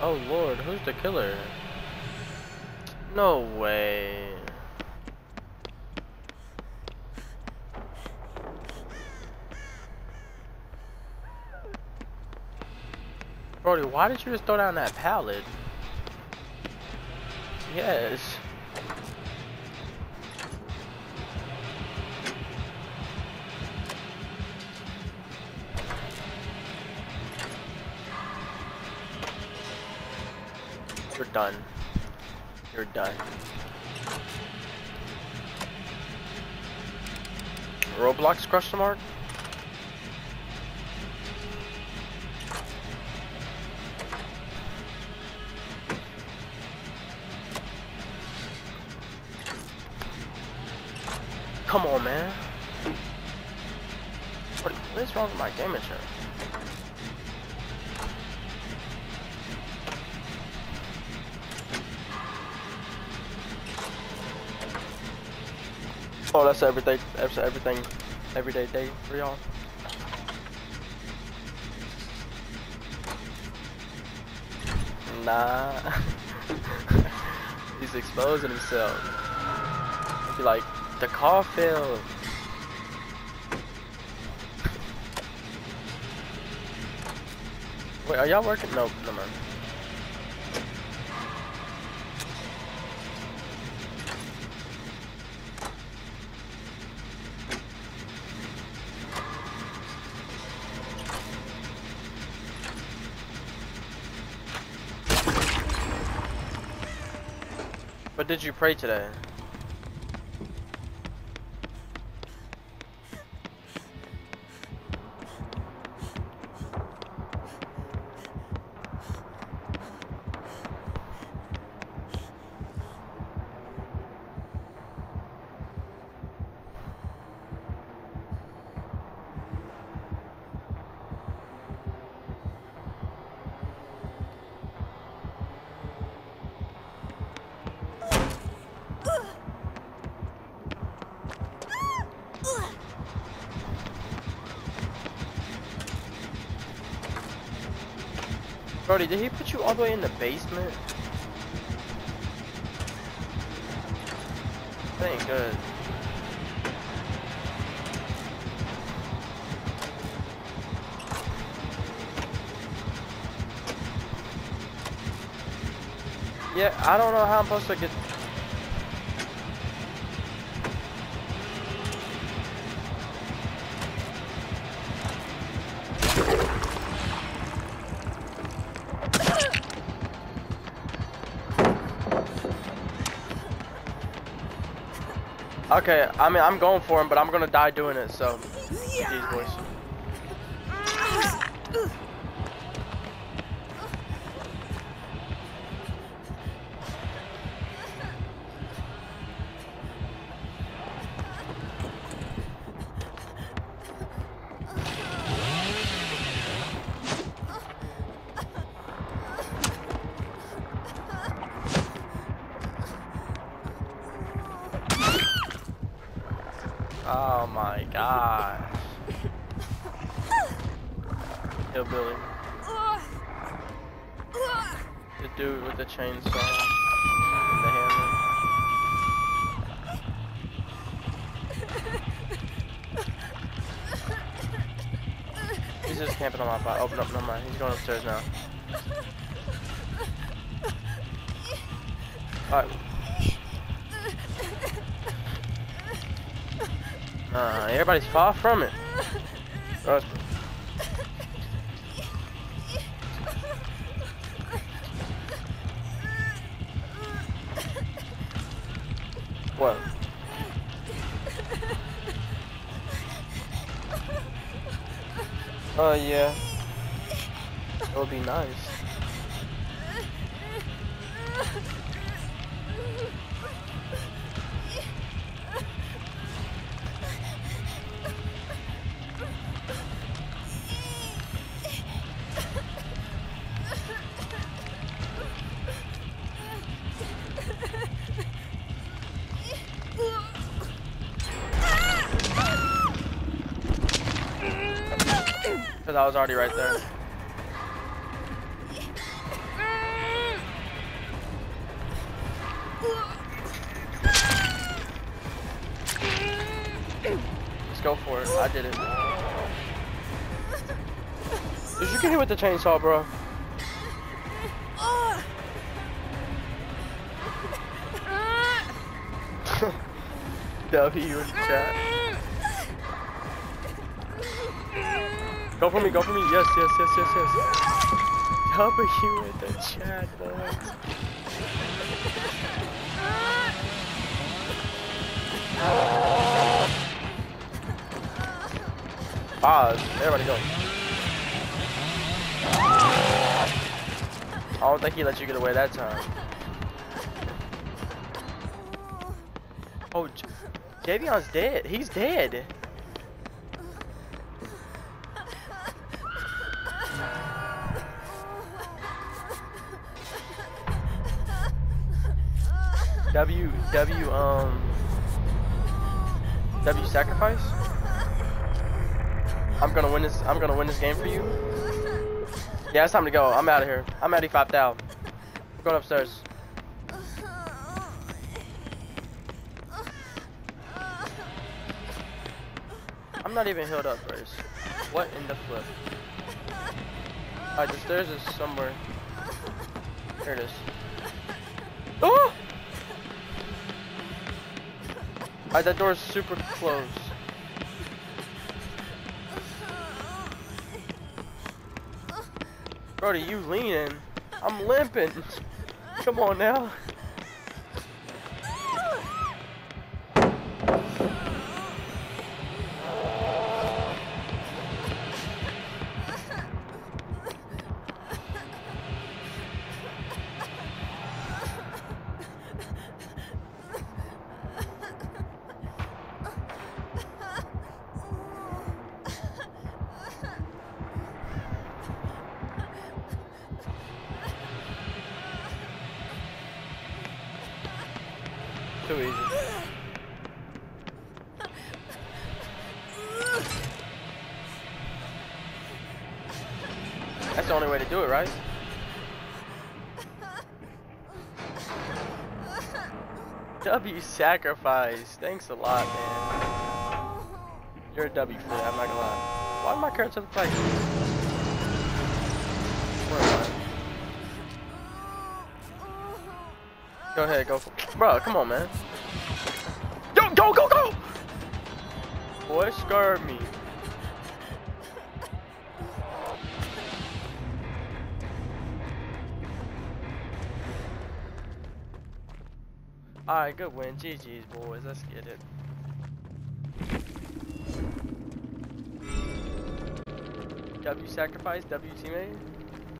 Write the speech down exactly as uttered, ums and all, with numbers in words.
Oh lord, who's the killer? No way. Brody, why did you just throw down that pallet? Yes. You're done. You're done. Roblox question mark? Come on, man. What, what is wrong with my game insurance? Oh, that's everything. That's everything. Everyday day for y'all. Nah. He's exposing himself. Be like, the car failed. Wait, are y'all working? Nope, no man. What did you pray today? Brody, did he put you all the way in the basement? That ain't good. Yeah, I don't know how I'm supposed to get... Okay, I mean, I'm going for him, but I'm gonna die doing it, so... These boys. Oh my gosh. Hillbilly. The dude with the chainsaw and the hammer. He's just camping on my body. Open up, no mind. He's going upstairs now. Alright. Uh, everybody's far from it. Trust me. What? Oh, uh, yeah. It would be nice. Because I was already right there. go for it. I did it. Did you get hit with the chainsaw, bro? W in the chat. Go for me, go for me. Yes, yes, yes, yes, yes. W in the chat, boys. Pause. Everybody go. I don't think he let you get away that time. Oh, Javion's dead. He's dead. W, W, um, W sacrifice? I'm gonna win this, I'm gonna win this game for you. Yeah, it's time to go. I'm out of here. I'm at E five thousand. I'm going upstairs. I'm not even healed up, Brace. What in the flip? Alright, the stairs is somewhere. Here it is. Oh! Alright, that door is super close. Brody, you leaning. I'm limping. Come on now. Too easy. That's the only way to do it, right? W sacrifice. Thanks a lot, man. You're a W for that, I'm not gonna lie. Why are my carrots look like? Where am I? Go ahead, go for it. Bro, come on, man. Yo, go, go, go! Boy, scared me. Alright, good win. G G's, boys. Let's get it. W sacrifice, W teammate.